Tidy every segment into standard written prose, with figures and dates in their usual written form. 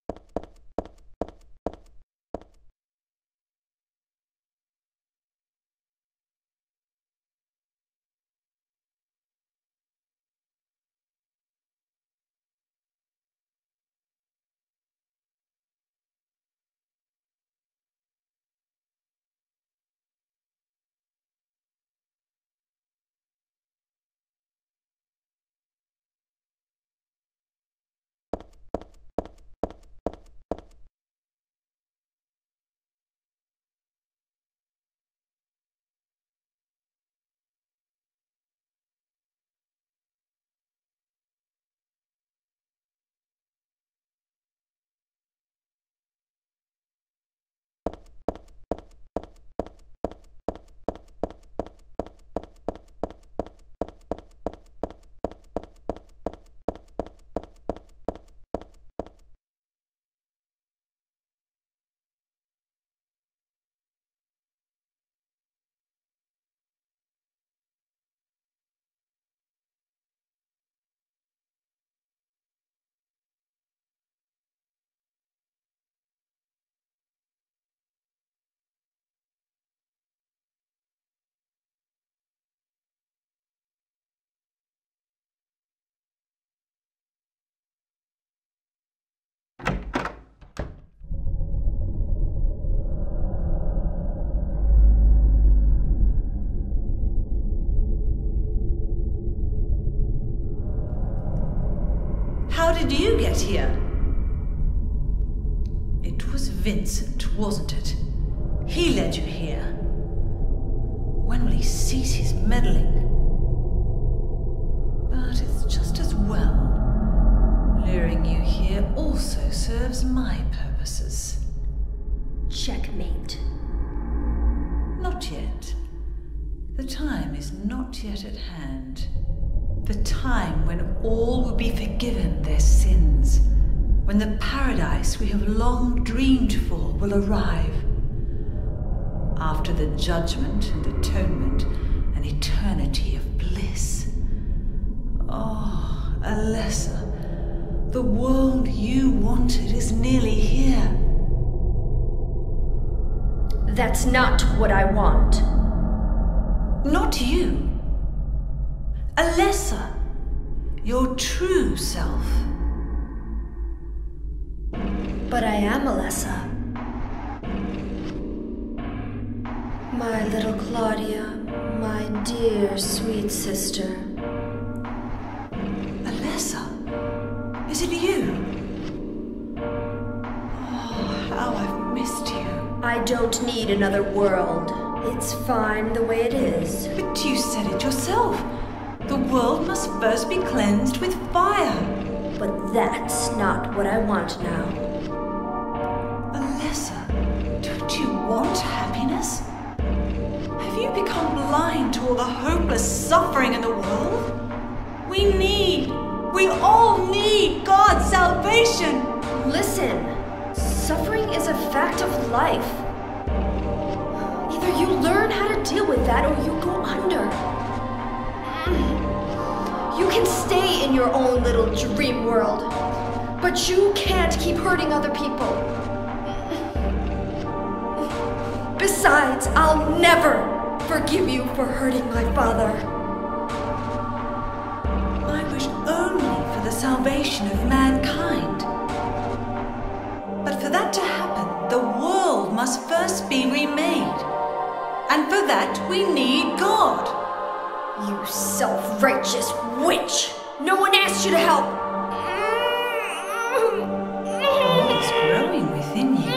How did you get here? It was Vincent, wasn't it? He led you here. When will he cease his meddling? But it's just as well. Luring you here also serves my purposes. Checkmate. Not yet. The time is not yet at hand. The time when all will be forgiven their sins. When the paradise we have long dreamed for will arrive. After the judgment and atonement, an eternity of bliss. Oh, Alessa, the world you wanted is nearly here. That's not what I want. Not you. Alessa, your true self. But I am Alessa. My little Claudia, my dear sweet sister. Alessa, is it you? Oh, how I've missed you. I don't need another world. It's fine the way it is. But you said it yourself. The world must first be cleansed with fire. But that's not what I want now. Alessa, don't you want happiness? Have you become blind to all the hopeless suffering in the world? We all need God's salvation. Listen, suffering is a fact of life. Either you learn how to deal with that or you go under. You can stay in your own little dream world, but you can't keep hurting other people. Besides, I'll never forgive you for hurting my father. I wish only for the salvation of mankind. But for that to happen, the world must first be remade. And for that, we need God. You self-righteous witch! No one asked you to help! It's growing within you.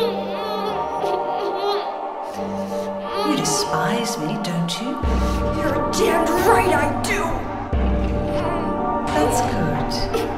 You despise me, don't you? You're damned right I do! That's good.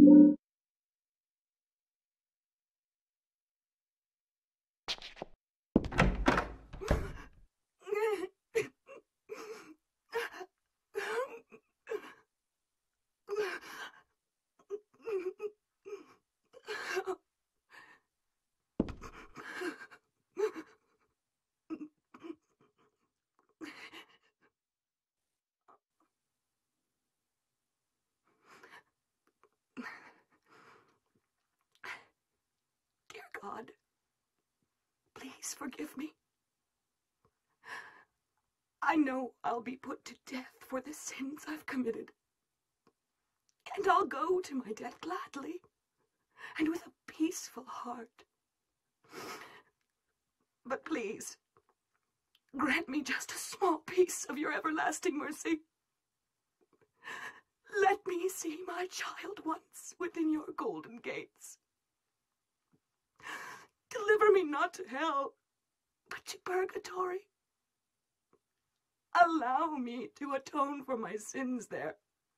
Dear God, please forgive me. I know I'll be put to death for the sins I've committed. And I'll go to my death gladly and with a peaceful heart. But please, grant me just a small piece of your everlasting mercy. Let me see my child once within your golden gates. Deliver me not to hell, but to purgatory. Allow me to atone for my sins there.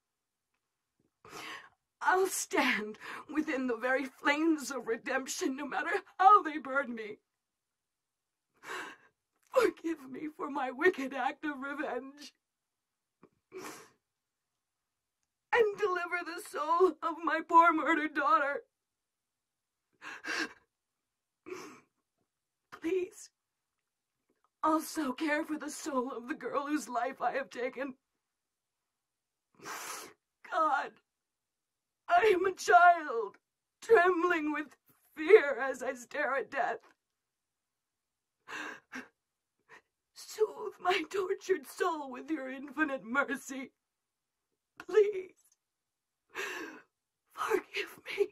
I'll stand within the very flames of redemption, no matter how they burn me. Forgive me for my wicked act of revenge. And deliver the soul of my poor murdered daughter. Please, also care for the soul of the girl whose life I have taken. God, I am a child, trembling with fear as I stare at death. Soothe my tortured soul with your infinite mercy. Please, forgive me.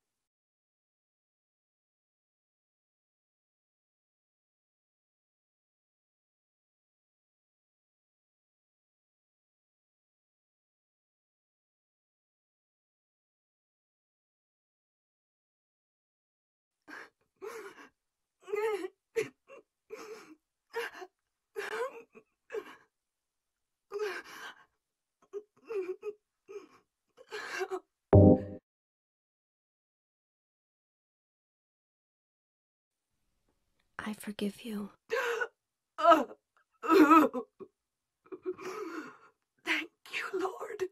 I forgive you. Thank you, Lord.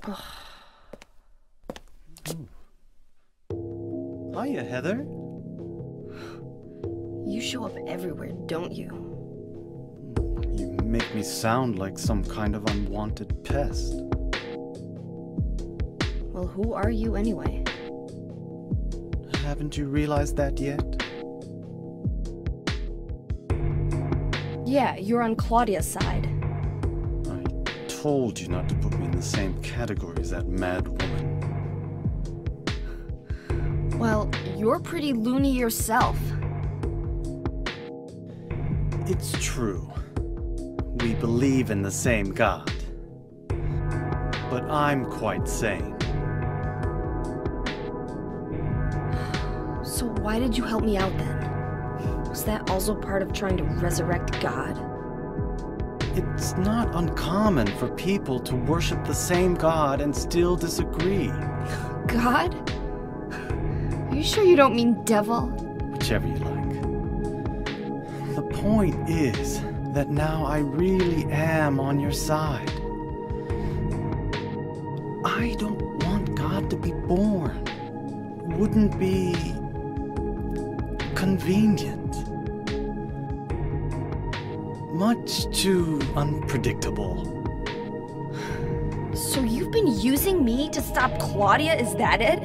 Hiya, Heather. You show up everywhere, don't you? You make me sound like some kind of unwanted pest. Well, who are you anyway? Haven't you realized that yet? Yeah, you're on Claudia's side. I told you not to put me in the same category as that mad woman. Well, you're pretty loony yourself. It's true. We believe in the same God. But I'm quite sane. So why did you help me out then? Was that also part of trying to resurrect God? It's not uncommon for people to worship the same God and still disagree. God? Are you sure you don't mean devil? Whichever you like. The point is that now I really am on your side. I don't want God to be born. Wouldn't be convenient. Much too unpredictable. So you've been using me to stop Claudia, is that it?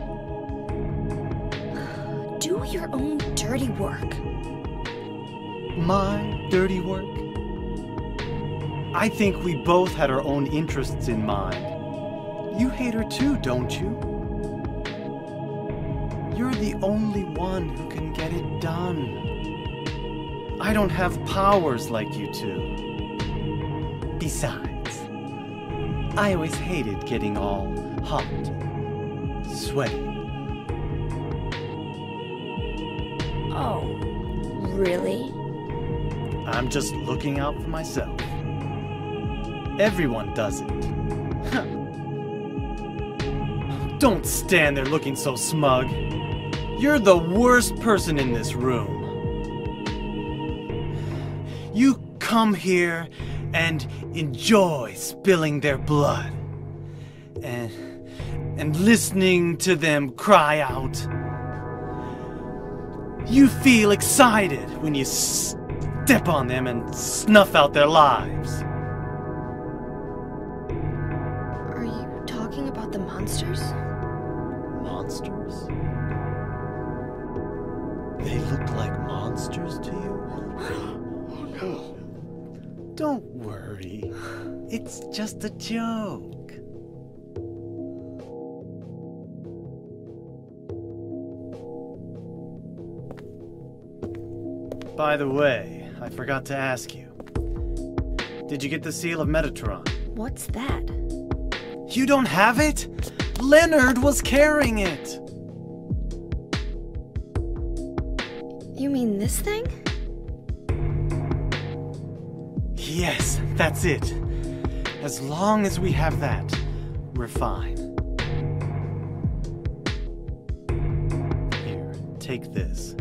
Do your own dirty work. My dirty work? I think we both had our own interests in mind. You hate her too, don't you? You're the only one who can get it done. I don't have powers like you two. Besides, I always hated getting all hot, sweaty. Oh, really? I'm just looking out for myself. Everyone does it. Don't stand there looking so smug. You're the worst person in this room. You come here and enjoy spilling their blood. And listening to them cry out. You feel excited when you step on them and snuff out their lives. Are you talking about the monsters? Monsters? They look like monsters to you? Oh, don't worry. It's just a joke. By the way, I forgot to ask you. Did you get the Seal of Metatron? What's that? You don't have it? Leonard was carrying it! You mean this thing? Yes, that's it. As long as we have that, we're fine. Here, take this.